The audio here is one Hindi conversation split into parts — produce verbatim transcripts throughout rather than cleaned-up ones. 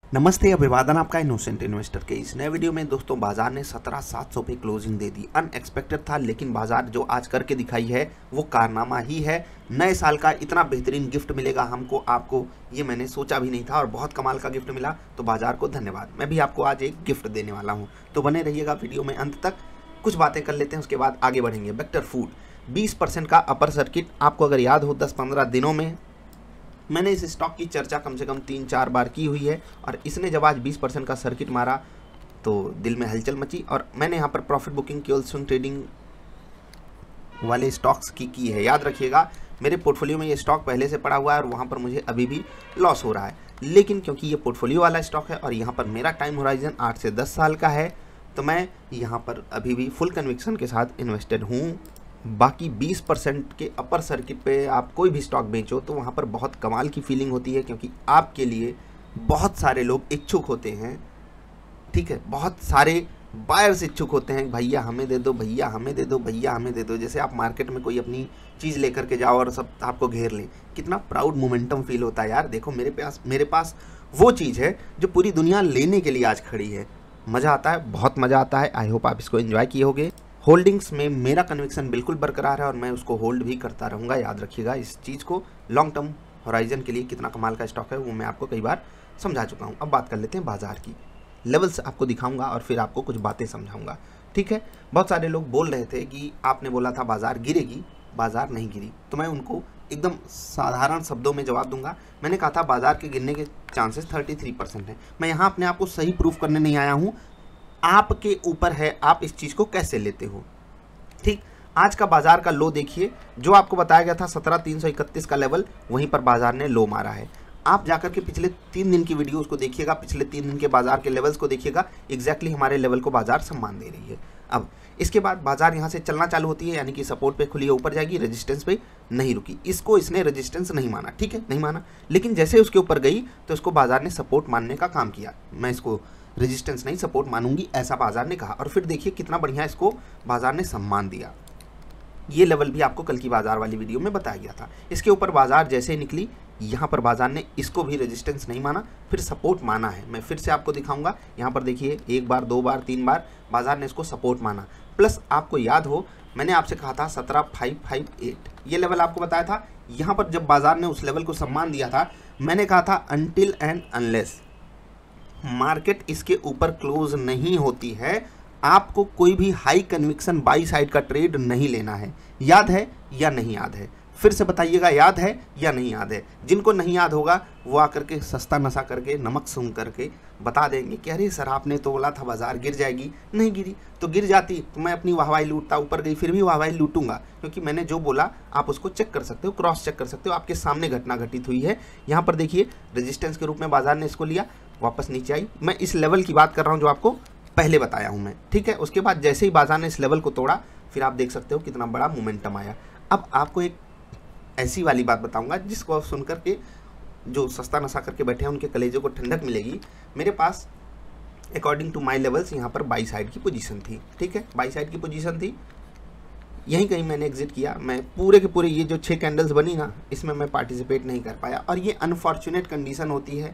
नमस्ते, अभिवादन आपका इनोसेंट इन्वेस्टर के इस नए वीडियो में। दोस्तों, बाजार ने सत्रह सात सौ पे क्लोजिंग दे दी। अनएक्सपेक्टेड था, लेकिन बाजार जो आज करके दिखाई है वो कारनामा ही है। नए साल का इतना बेहतरीन गिफ्ट मिलेगा हमको, आपको, ये मैंने सोचा भी नहीं था और बहुत कमाल का गिफ्ट मिला, तो बाजार को धन्यवाद। मैं भी आपको आज एक गिफ्ट देने वाला हूँ, तो बने रहिएगा वीडियो में अंत तक। कुछ बातें कर लेते हैं, उसके बाद आगे बढ़ेंगे। वेक्टर फूड बीस परसेंट का अपर सर्किट, आपको अगर याद हो दस पंद्रह दिनों में मैंने इस स्टॉक की चर्चा कम से कम तीन चार बार की हुई है, और इसने जब आज बीस परसेंट का सर्किट मारा तो दिल में हलचल मची। और मैंने यहाँ पर प्रॉफिट बुकिंग केवल स्विंग ट्रेडिंग वाले स्टॉक्स की की है। याद रखिएगा, मेरे पोर्टफोलियो में ये स्टॉक पहले से पड़ा हुआ है और वहाँ पर मुझे अभी भी लॉस हो रहा है, लेकिन क्योंकि ये पोर्टफोलियो वाला स्टॉक है और यहाँ पर मेरा टाइम होराइजन आठ से दस साल का है, तो मैं यहाँ पर अभी भी फुल कन्विक्शन के साथ इन्वेस्टेड हूँ। बाकी बीस परसेंट के अपर सर्किट पे आप कोई भी स्टॉक बेचो तो वहाँ पर बहुत कमाल की फीलिंग होती है, क्योंकि आपके लिए बहुत सारे लोग इच्छुक होते हैं। ठीक है, बहुत सारे बायर्स इच्छुक होते हैं, भैया हमें दे दो, भैया हमें दे दो, भैया हमें दे दो। जैसे आप मार्केट में कोई अपनी चीज़ लेकर के जाओ और सब आपको घेर लें, कितना प्राउड मोमेंटम फील होता है यार। देखो, मेरे पास मेरे पास वो चीज़ है जो पूरी दुनिया लेने के लिए आज खड़ी है। मज़ा आता है, बहुत मज़ा आता है। आई होप आप इसको एंजॉय किए होगे। होल्डिंग्स में मेरा कन्विक्शन बिल्कुल बरकरार है और मैं उसको होल्ड भी करता रहूँगा। याद रखिएगा इस चीज़ को, लॉन्ग टर्म होराइजन के लिए कितना कमाल का स्टॉक है वो मैं आपको कई बार समझा चुका हूँ। अब बात कर लेते हैं बाजार की। लेवल्स आपको दिखाऊंगा और फिर आपको कुछ बातें समझाऊंगा। ठीक है, बहुत सारे लोग बोल रहे थे कि आपने बोला था बाजार गिरेगी, बाजार नहीं गिरी, तो मैं उनको एकदम साधारण शब्दों में जवाब दूंगा। मैंने कहा था बाजार के गिरने के चांसेस तैंतीस परसेंट हैं। मैं यहाँ अपने आप को सही प्रूफ करने नहीं आया हूँ, आपके ऊपर है आप इस चीज़ को कैसे लेते हो। ठीक, आज का बाजार का लो देखिए, जो आपको बताया गया था सत्रह तीन सौ इकतीस का लेवल, वहीं पर बाजार ने लो मारा है। आप जाकर के पिछले तीन दिन की वीडियोस को देखिएगा, पिछले तीन दिन के बाजार के लेवल्स को देखिएगा, एग्जैक्टली हमारे लेवल को बाजार सम्मान दे रही है। अब इसके बाद बाजार यहाँ से चलना चालू होती है, यानी कि सपोर्ट पे खुली है, ऊपर जाएगी, रेजिस्टेंस पे नहीं रुकी। इसको इसने रेजिस्टेंस नहीं माना, ठीक है, नहीं माना, लेकिन जैसे उसके ऊपर गई तो इसको बाजार ने सपोर्ट मानने का काम किया। मैं इसको रेजिस्टेंस नहीं सपोर्ट मानूंगी, ऐसा बाजार ने कहा, और फिर देखिए कितना बढ़िया इसको बाजार ने सम्मान दिया। ये लेवल भी आपको कल की बाजार वाली वीडियो में बताया गया था। इसके ऊपर बाजार जैसे ही निकली, यहाँ पर बाजार ने इसको भी रेजिस्टेंस नहीं माना, फिर सपोर्ट माना है। मैं फिर से आपको दिखाऊंगा, यहाँ पर देखिए एक बार, दो बार, तीन बार बाजार ने इसको सपोर्ट माना। प्लस आपको याद हो, मैंने आपसे कहा था सत्रह फाइव फाइव एट, ये लेवल आपको बताया था। यहाँ पर जब बाजार ने उस लेवल को सम्मान दिया था, मैंने कहा था अनटिल एंड अनलेस मार्केट इसके ऊपर क्लोज नहीं होती है, आपको कोई भी हाई कन्विक्शन बाई साइड का ट्रेड नहीं लेना है। याद है या नहीं याद है? फिर से बताइएगा, याद है या नहीं याद है? जिनको नहीं याद होगा वो आकर के सस्ता नशा करके, नमक सूंघ करके बता देंगे कि अरे सर आपने तो बोला था बाजार गिर जाएगी, नहीं गिरी। तो गिर जाती तो मैं अपनी वाहवाही लूटता, ऊपर गई फिर भी वाहवाही लूटूंगा, क्योंकि मैंने जो बोला आप उसको चेक कर सकते हो, क्रॉस चेक कर सकते हो, आपके सामने घटना घटित हुई है। यहाँ पर देखिए रेजिस्टेंस के रूप में बाजार ने इसको लिया, वापस नीचे आई। मैं इस लेवल की बात कर रहा हूँ जो आपको पहले बताया हूँ मैं, ठीक है। उसके बाद जैसे ही बाजार ने इस लेवल को तोड़ा, फिर आप देख सकते हो कितना बड़ा मोमेंटम आया। अब आपको एक ऐसी वाली बात बताऊंगा जिसको आप सुन करके जो सस्ता नशा करके बैठे हैं उनके कलेजों को ठंडक मिलेगी। मेरे पास अकॉर्डिंग टू माय लेवल्स यहाँ पर बाई साइड की पोजीशन थी, ठीक है, बाई साइड की पोजीशन थी। यहीं कहीं मैंने एग्जिट किया। मैं पूरे के पूरे ये जो छः कैंडल्स बनी ना, इसमें मैं पार्टिसिपेट नहीं कर पाया, और ये अनफॉर्चुनेट कंडीशन होती है।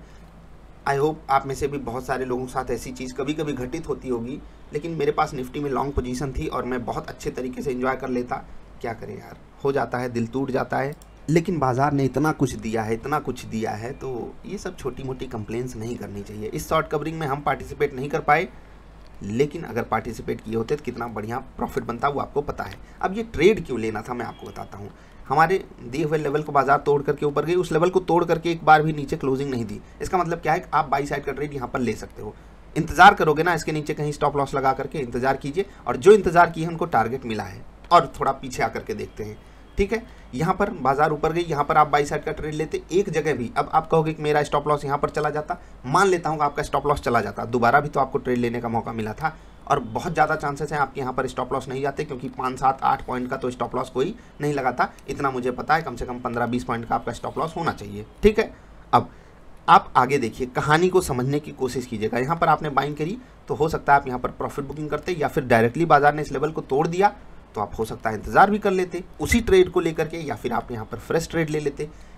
आई होप आप में से भी बहुत सारे लोगों के साथ ऐसी चीज़ कभी कभी घटित होती होगी, लेकिन मेरे पास निफ्टी में लॉन्ग पोजीशन थी और मैं बहुत अच्छे तरीके से एंजॉय कर लेता। क्या करें यार, हो जाता है, दिल टूट जाता है। लेकिन बाजार ने इतना कुछ दिया है, इतना कुछ दिया है, तो ये सब छोटी मोटी कंप्लेंट्स नहीं करनी चाहिए। इस शॉर्ट कवरिंग में हम पार्टिसिपेट नहीं कर पाए, लेकिन अगर पार्टिसिपेट किए होते तो कितना बढ़िया प्रॉफिट बनता वो आपको पता है। अब ये ट्रेड क्यों लेना था मैं आपको बताता हूँ। हमारे दिए हुए लेवल को बाजार तोड़ करके ऊपर गई, उस लेवल को तोड़ करके एक बार भी नीचे क्लोजिंग नहीं दी। इसका मतलब क्या है कि आप बाई साइड का ट्रेड यहाँ पर ले सकते हो। इंतजार करोगे ना, इसके नीचे कहीं स्टॉप लॉस लगा करके इंतजार कीजिए, और जो इंतजार किए उनको टारगेट मिला है। और थोड़ा पीछे आकर के देखते हैं, ठीक है। यहाँ पर बाजार ऊपर गई, यहाँ पर आप बाई साइड का ट्रेड लेते एक जगह भी। अब आप कहोगे कि मेरा स्टॉप लॉस यहाँ पर चला जाता, मान लेता हूँ कि आपका स्टॉप लॉस चला जाता, दोबारा भी तो आपको ट्रेड लेने का मौका मिला था, और बहुत ज़्यादा चांसेस हैं आपके यहाँ पर स्टॉप लॉस नहीं जाते, क्योंकि पाँच सात आठ पॉइंट का तो स्टॉप लॉस कोई नहीं लगाता, इतना मुझे पता है। कम से कम पंद्रह बीस पॉइंट का आपका स्टॉप लॉस होना चाहिए, ठीक है। अब आप आगे देखिए, कहानी को समझने की कोशिश कीजिएगा। यहाँ पर आपने बाइंग करी तो हो सकता है आप यहाँ पर प्रॉफिट बुकिंग करते, या फिर डायरेक्टली बाजार ने इस लेवल को तोड़ दिया तो आप हो सकता है इंतजार भी कर लेते उसी ट्रेड को लेकर के, या फिर आप यहाँ पर फ्रेश ट्रेड ले लेते।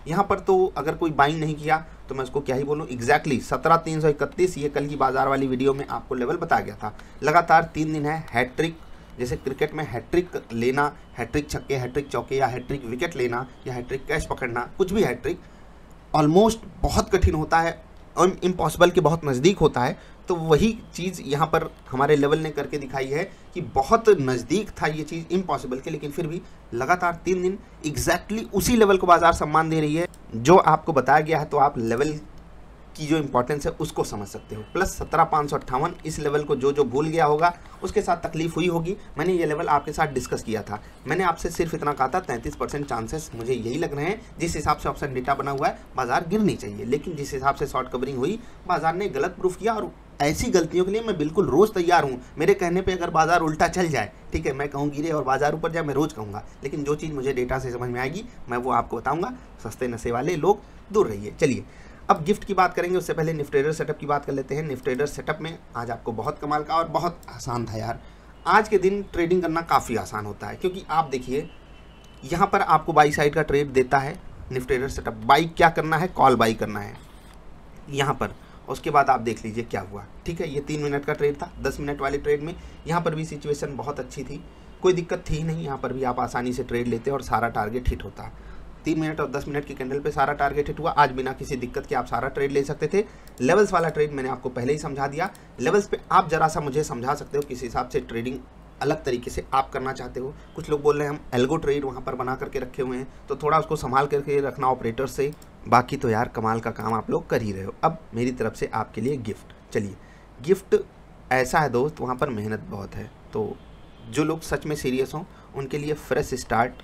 यहाँ पर तो अगर कोई बाइंग नहीं किया तो मैं उसको क्या ही बोलूँ, एग्जैक्टली सत्रह तीन सौ इकतीस, ये कल की बाजार वाली वीडियो में आपको लेवल बताया गया था। लगातार तीन दिन है हैट्रिक, जैसे क्रिकेट में हैट्रिक लेना, हैट्रिक छक्के, हैट्रिक चौके या हैट्रिक विकेट लेना या हैट्रिक कैच पकड़ना, कुछ भी हैट्रिक ऑलमोस्ट बहुत कठिन होता है और इम्पॉसिबल के बहुत नज़दीक होता है। तो वही चीज़ यहाँ पर हमारे लेवल ने करके दिखाई है कि बहुत नज़दीक था ये चीज़ इम्पॉसिबल के, लेकिन फिर भी लगातार तीन दिन एग्जैक्टली उसी लेवल को बाजार सम्मान दे रही है जो आपको बताया गया है। तो आप लेवल की जो इंपॉर्टेंस है उसको समझ सकते हो। प्लस सत्रह पाँच सौ अट्ठावन, इस लेवल को जो जो भूल गया होगा उसके साथ तकलीफ हुई होगी। मैंने ये लेवल आपके साथ डिस्कस किया था, मैंने आपसे सिर्फ इतना कहा था तैंतीस परसेंट चांसेस मुझे यही लग रहे हैं, जिस हिसाब से ऑप्शन डेटा बना हुआ है बाजार गिरनी चाहिए। लेकिन जिस हिसाब से शॉर्ट कवरिंग हुई बाजार ने गलत प्रूफ किया, और ऐसी गलतियों के लिए मैं बिल्कुल रोज़ तैयार हूँ। मेरे कहने पे अगर बाजार उल्टा चल जाए, ठीक है, मैं कहूँ गिरे और बाजार ऊपर जाए, मैं रोज़ कहूँगा, लेकिन जो चीज़ मुझे डेटा से समझ में आएगी मैं वो आपको बताऊँगा। सस्ते नशे वाले लोग दूर रहिए। चलिए अब गिफ्ट की बात करेंगे, उससे पहले निफ्ट ट्रेडर सेटअप की बात कर लेते हैं। निफ्ट ट्रेडर सेटअप में आज आपको बहुत कमाल का और बहुत आसान था यार। आज के दिन ट्रेडिंग करना काफ़ी आसान होता है, क्योंकि आप देखिए यहाँ पर आपको बाई साइड का ट्रेड देता है निफ्ट ट्रेडर सेटअप। बाई क्या करना है, कॉल बाई करना है यहाँ पर। उसके बाद आप देख लीजिए क्या हुआ, ठीक है। ये तीन मिनट का ट्रेड था, दस मिनट वाले ट्रेड में यहाँ पर भी सिचुएशन बहुत अच्छी थी, कोई दिक्कत थी नहीं। यहाँ पर भी आप आसानी से ट्रेड लेते और सारा टारगेट हिट होता। तीन मिनट और दस मिनट की कैंडल पे सारा टारगेट हिट हुआ। आज बिना किसी दिक्कत के आप सारा ट्रेड ले सकते थे। लेवल्स वाला ट्रेड मैंने आपको पहले ही समझा दिया। लेवल्स पे आप जरा सा मुझे समझा सकते हो किस हिसाब से ट्रेडिंग अलग तरीके से आप करना चाहते हो। कुछ लोग बोल रहे हैं हम एल्गो ट्रेड वहाँ पर बना करके रखे हुए हैं, तो थोड़ा उसको संभाल करके रखना ऑपरेटर से। बाकी तो यार कमाल का काम आप लोग कर ही रहे हो। अब मेरी तरफ से आपके लिए गिफ्ट। चलिए गिफ्ट ऐसा है दोस्त, वहाँ पर मेहनत बहुत है, तो जो लोग सच में सीरियस हों उनके लिए फ्रेश स्टार्ट,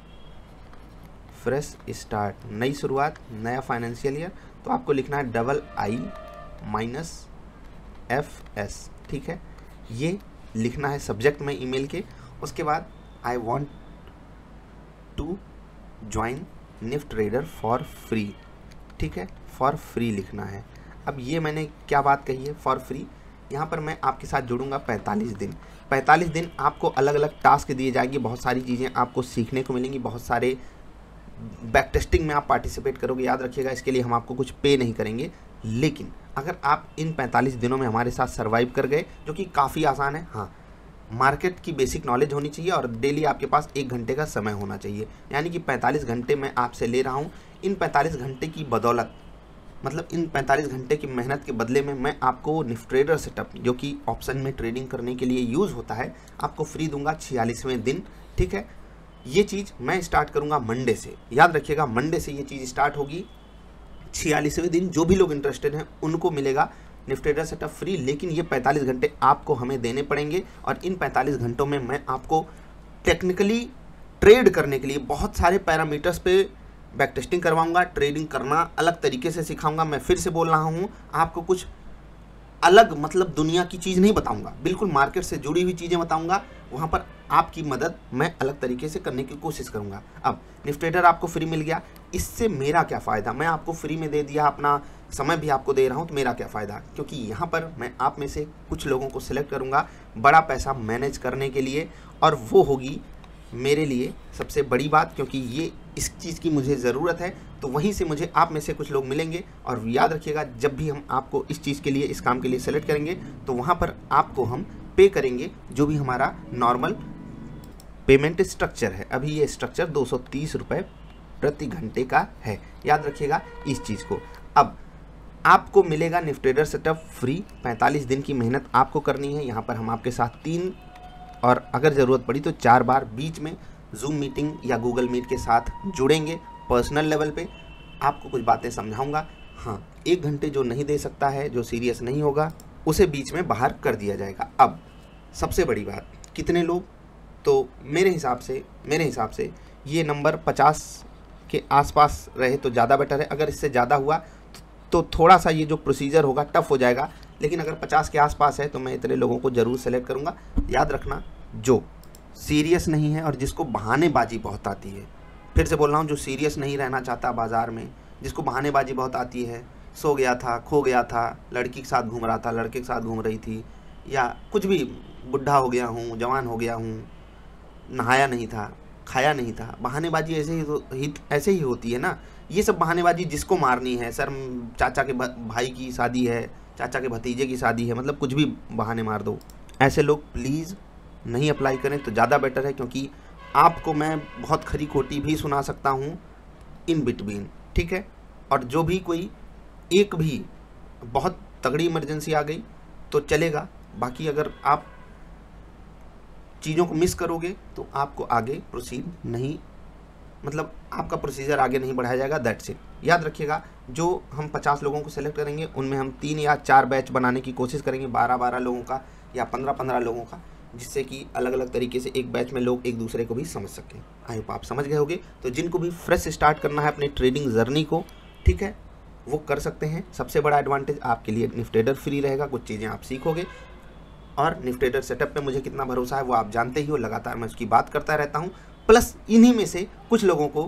फ्रेश स्टार्ट, नई शुरुआत, नया फाइनेंशियल ईयर। तो आपको लिखना है double I minus F S, ठीक है, ये लिखना है सब्जेक्ट में ईमेल के। उसके बाद I want to join Nift trader for free, ठीक है, फॉर फ्री लिखना है। अब ये मैंने क्या बात कही है फॉर फ्री, यहाँ पर मैं आपके साथ जुड़ूंगा पैंतालीस दिन। पैंतालीस दिन आपको अलग अलग टास्क दिए जाएंगे, बहुत सारी चीज़ें आपको सीखने को मिलेंगी, बहुत सारे बैक टेस्टिंग में आप पार्टिसिपेट करोगे। याद रखिएगा इसके लिए हम आपको कुछ पे नहीं करेंगे, लेकिन अगर आप इन पैंतालीस दिनों में हमारे साथ सर्वाइव कर गए, जो कि काफ़ी आसान है। हाँ, मार्केट की बेसिक नॉलेज होनी चाहिए और डेली आपके पास एक घंटे का समय होना चाहिए। यानी कि पैंतालीस घंटे मैं आपसे ले रहा हूँ। इन पैंतालीस घंटे की बदौलत, मतलब इन पैंतालीस घंटे की मेहनत के बदले में मैं आपको निफ्ट ट्रेडर सेटअप, जो कि ऑप्शन में ट्रेडिंग करने के लिए यूज़ होता है, आपको फ्री दूंगा छियालीसवें दिन, ठीक है। ये चीज़ मैं स्टार्ट करूंगा मंडे से। याद रखिएगा मंडे से ये चीज़ स्टार्ट होगी। छियालीसवें दिन जो भी लोग इंटरेस्टेड हैं उनको मिलेगा निफ्ट ट्रेडर सेटअप फ्री, लेकिन ये पैंतालीस घंटे आपको हमें देने पड़ेंगे। और इन पैंतालीस घंटों में मैं आपको टेक्निकली ट्रेड करने के लिए बहुत सारे पैरामीटर्स पे बैक टेस्टिंग करवाऊंगा, ट्रेडिंग करना अलग तरीके से सिखाऊंगा। मैं फिर से बोल रहा हूँ, आपको कुछ अलग मतलब दुनिया की चीज़ नहीं बताऊंगा, बिल्कुल मार्केट से जुड़ी हुई चीज़ें बताऊंगा। वहाँ पर आपकी मदद मैं अलग तरीके से करने की कोशिश करूंगा। अब निफ्ट ट्रेडर आपको फ्री मिल गया, इससे मेरा क्या फ़ायदा, मैं आपको फ्री में दे दिया, अपना समय भी आपको दे रहा हूँ, तो मेरा क्या फ़ायदा, क्योंकि यहाँ पर मैं आप में से कुछ लोगों को सिलेक्ट करूँगा बड़ा पैसा मैनेज करने के लिए, और वो होगी मेरे लिए सबसे बड़ी बात, क्योंकि ये इस चीज़ की मुझे ज़रूरत है। तो वहीं से मुझे आप में से कुछ लोग मिलेंगे। और याद रखिएगा जब भी हम आपको इस चीज़ के लिए, इस काम के लिए सेलेक्ट करेंगे, तो वहाँ पर आपको हम पे करेंगे जो भी हमारा नॉर्मल पेमेंट स्ट्रक्चर है। अभी ये स्ट्रक्चर दो सौ तीस रुपये प्रति घंटे का है, याद रखिएगा इस चीज़ को। अब आपको मिलेगा निफ्ट ट्रेडर सेटअप फ्री, पैंतालीस दिन की मेहनत आपको करनी है। यहाँ पर हम आपके साथ तीन और अगर ज़रूरत पड़ी तो चार बार बीच में जूम मीटिंग या गूगल मीट के साथ जुड़ेंगे। पर्सनल लेवल पे आपको कुछ बातें समझाऊंगा। हाँ, एक घंटे जो नहीं दे सकता है, जो सीरियस नहीं होगा, उसे बीच में बाहर कर दिया जाएगा। अब सबसे बड़ी बात, कितने लोग, तो मेरे हिसाब से मेरे हिसाब से ये नंबर पचास के आसपास रहे तो ज़्यादा बेटर है। अगर इससे ज़्यादा हुआ तो थोड़ा सा ये जो प्रोसीजर होगा टफ हो जाएगा, लेकिन अगर पचास के आसपास है तो मैं इतने लोगों को ज़रूर सेलेक्ट करूँगा। याद रखना, जो सीरियस नहीं है और जिसको बहानेबाजी बहुत आती है, फिर से बोल रहा हूँ, जो सीरियस नहीं रहना चाहता बाज़ार में, जिसको बहानेबाजी बहुत आती है, सो गया था, खो गया था, लड़की के साथ घूम रहा था, लड़के के साथ घूम रही थी, या कुछ भी, बुढ़ा हो गया हूँ, जवान हो गया हूँ, नहाया नहीं था, खाया नहीं था, बहानेबाजी ऐसे ही तो ही ऐसे ही होती है ना। ये सब बहानेबाजी जिसको मारनी है, सर चाचा के भाई की शादी है, चाचा के भतीजे की शादी है, मतलब कुछ भी बहाने मार दो, ऐसे लोग प्लीज़ नहीं अप्लाई करें तो ज़्यादा बेटर है, क्योंकि आपको मैं बहुत खरी खोटी भी सुना सकता हूँ इन बिटवीन, ठीक है। और जो भी कोई एक भी बहुत तगड़ी इमरजेंसी आ गई तो चलेगा, बाकी अगर आप चीज़ों को मिस करोगे तो आपको आगे प्रोसीड नहीं, मतलब आपका प्रोसीजर आगे नहीं बढ़ाया जाएगा, दैट्स इट। याद रखिएगा, जो हम पचास लोगों को सेलेक्ट करेंगे उनमें हम तीन या चार बैच बनाने की कोशिश करेंगे, बारह बारह लोगों का या पंद्रह पंद्रह लोगों का, जिससे कि अलग अलग तरीके से एक बैच में लोग एक दूसरे को भी समझ सकें। आई होप आप समझ गए होंगे। तो जिनको भी फ्रेश स्टार्ट करना है अपने ट्रेडिंग जर्नी को, ठीक है, वो कर सकते हैं। सबसे बड़ा एडवांटेज आपके लिए निफ्टेडर फ्री रहेगा, कुछ चीज़ें आप सीखोगे, और निफ्टेडर सेटअप पे मुझे कितना भरोसा है वो आप जानते ही हो, लगातार मैं उसकी बात करता रहता हूँ। प्लस इन्हीं में से कुछ लोगों को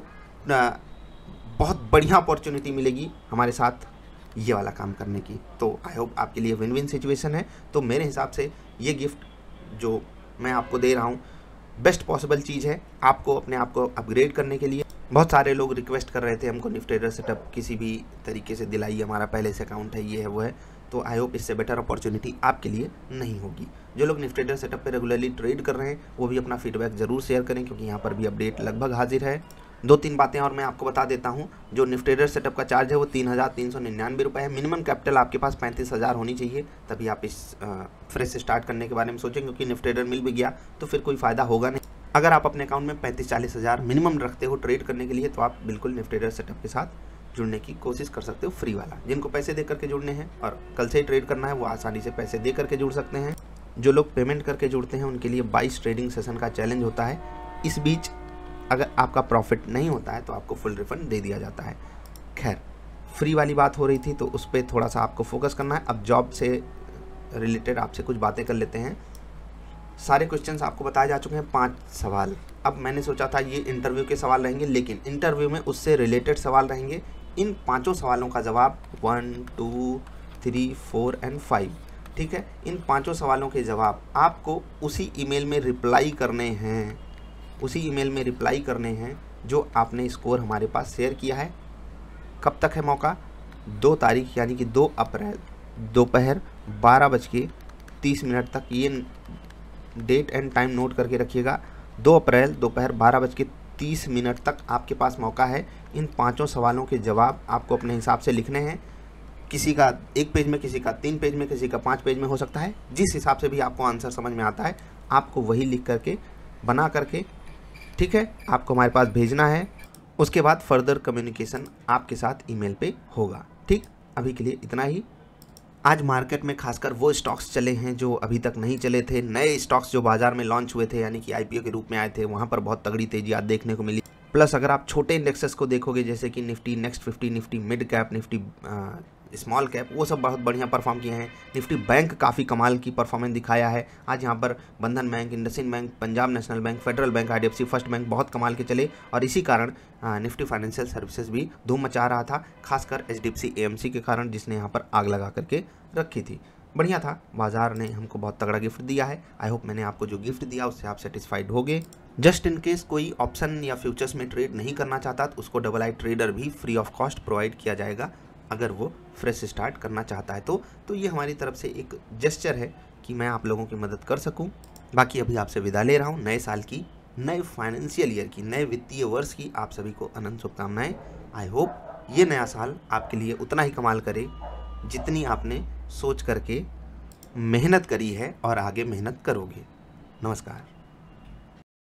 बहुत बढ़िया अपॉर्चुनिटी मिलेगी हमारे साथ ये वाला काम करने की। तो आई होप आपके लिए विन विन सिचुएशन है। तो मेरे हिसाब से ये गिफ्ट जो मैं आपको दे रहा हूँ बेस्ट पॉसिबल चीज़ है आपको अपने आप को अपग्रेड करने के लिए। बहुत सारे लोग रिक्वेस्ट कर रहे थे हमको निफ्टेडर सेटअप किसी भी तरीके से दिलाइए, हमारा पहले से अकाउंट है, ये है वो है। तो आई होप इससे बेटर अपॉर्चुनिटी आपके लिए नहीं होगी। जो लोग निफ्टेडर सेटअप पे रेगुलरली ट्रेड कर रहे हैं वो भी अपना फीडबैक ज़रूर शेयर करें, क्योंकि यहाँ पर भी अपडेट लगभग हाजिर है। दो तीन बातें और मैं आपको बता देता हूँ। जो निफ्टेडर सेटअप का चार्ज है वो तीन हज़ार तीन सौ निन्यानवे रुपये है। मिनिमम कैपिटल आपके पास पैंतीस हज़ार होनी चाहिए, तभी आप इस फ्रेश स्टार्ट करने के बारे में सोचें, क्योंकि निफ्टेडर मिल भी गया तो फिर कोई फ़ायदा होगा नहीं। अगर आप अपने अकाउंट में पैंतीस चालीस हज़ार मिनिमम रखते हो ट्रेड करने के लिए, तो आप बिल्कुल निफ्टेडर सेटअप के साथ जुड़ने की कोशिश कर सकते हो, फ्री वाला। जिनको पैसे दे करके जुड़ने हैं और कल से ही ट्रेड करना है वो आसानी से पैसे दे करके जुड़ सकते हैं। जो लोग पेमेंट करके जुड़ते हैं उनके लिए बाईस ट्रेडिंग सेशन का चैलेंज होता है। इस बीच अगर आपका प्रॉफिट नहीं होता है तो आपको फुल रिफंड दे दिया जाता है। खैर, फ्री वाली बात हो रही थी तो उस पर थोड़ा सा आपको फोकस करना है। अब जॉब से रिलेटेड आपसे कुछ बातें कर लेते हैं। सारे क्वेश्चंस आपको बताए जा चुके हैं, पांच सवाल। अब मैंने सोचा था ये इंटरव्यू के सवाल रहेंगे, लेकिन इंटरव्यू में उससे रिलेटेड सवाल रहेंगे। इन पांचों सवालों का जवाब one two three four and five, ठीक है, इन पांचों सवालों के जवाब आपको उसी ईमेल में रिप्लाई करने हैं, उसी ईमेल में रिप्लाई करने हैं जो आपने स्कोर हमारे पास शेयर किया है। कब तक है मौका? दो तारीख यानी कि दो अप्रैल दोपहर बारह बज के तीस मिनट तक। ये डेट एंड टाइम नोट करके रखिएगा। दो अप्रैल दोपहर बारह बज के तीस मिनट तक आपके पास मौका है। इन पांचों सवालों के जवाब आपको अपने हिसाब से लिखने हैं। किसी का एक पेज में, किसी का तीन पेज में, किसी का पाँच पेज में हो सकता है। जिस हिसाब से भी आपको आंसर समझ में आता है आपको वही लिख करके बना करके, ठीक है, आपको हमारे पास भेजना है। उसके बाद फर्दर कम्युनिकेशन आपके साथ ईमेल पे होगा। ठीक, अभी के लिए इतना ही। आज मार्केट में खासकर वो स्टॉक्स चले हैं जो अभी तक नहीं चले थे। नए स्टॉक्स जो बाजार में लॉन्च हुए थे यानी कि आईपीओ के रूप में आए थे, वहाँ पर बहुत तगड़ी तेजी आज देखने को मिली। प्लस अगर आप छोटे इंडेक्सेस को देखोगे जैसे कि Nifty next fifty, Nifty mid cap, Nifty small cap, वो सब बहुत बढ़िया परफॉर्म किए हैं। निफ्टी बैंक काफ़ी कमाल की परफॉर्मेंस दिखाया है। आज यहाँ पर Bandhan bank, IndusInd bank, Punjab national bank, federal bank, IDFC first bank बहुत कमाल के चले। और इसी कारण निफ्टी फाइनेंशियल सर्विसेज भी धूम मचा रहा था, खासकर एचडीएफसी एएमसी के कारण, जिसने यहाँ पर आग लगा करके रखी थी। बढ़िया था, बाजार ने हमको बहुत तगड़ा गिफ्ट दिया है। आई होप मैंने आपको जो गिफ्ट दिया उससे आप सेटिस्फाइड होगे। जस्ट इन केस कोई ऑप्शन या फ्यूचर्स में ट्रेड नहीं करना चाहता तो उसको डबल आई ट्रेडर भी फ्री ऑफ कॉस्ट प्रोवाइड किया जाएगा अगर वो फ्रेश स्टार्ट करना चाहता है तो। तो ये हमारी तरफ से एक जेस्चर है कि मैं आप लोगों की मदद कर सकूं। बाकी अभी आपसे विदा ले रहा हूं। नए साल की, नए फाइनेंशियल ईयर की, नए वित्तीय वर्ष की आप सभी को अनंत शुभकामनाएं। आई होप ये नया साल आपके लिए उतना ही कमाल करे जितनी आपने सोच करके मेहनत करी है और आगे मेहनत करोगे। नमस्कार।